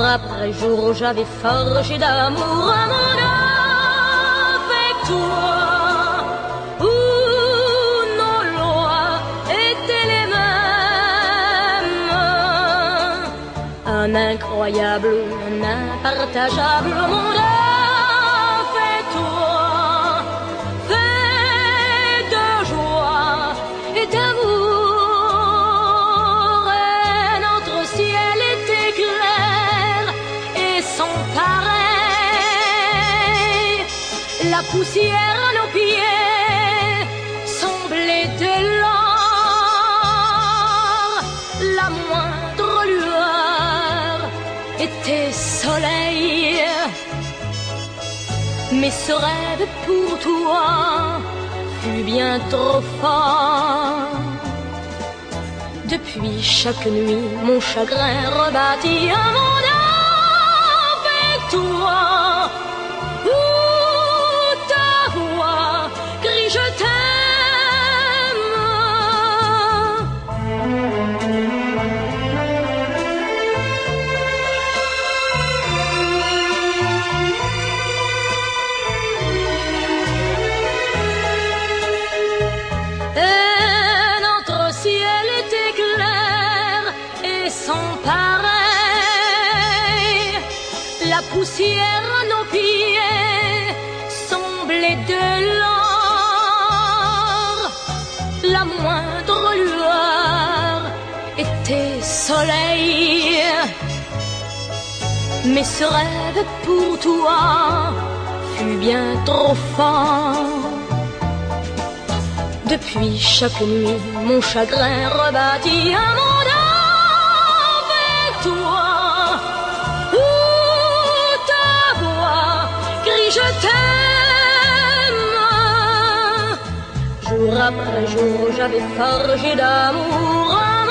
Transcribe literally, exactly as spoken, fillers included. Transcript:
après jour, j'avais forgé d'amour à mon avec toi, où nos lois étaient les mêmes. Un incroyable, un impartageable monde avec toi, fait de joie et d'amour. Et notre ciel était clair et sans pareil. La poussière à nos pieds semblait de l'or. La moindre lueur était soleil. Mais ce rêve pour toi fut bien trop fort. Depuis chaque nuit, mon chagrin rebâtit un monde avec toi, où ta voix crie je t'aime. Et notre ciel était clair et sans pareil. La poussière à nos pieds semblait de l'or. La moindre lueur était soleil. Mais ce rêve pour toi fut bien trop fort. Depuis chaque nuit, mon chagrin rebâtit un monde avec toi, où ta voix crie je t'aime. Jour après jour, j'avais forgé d'amour un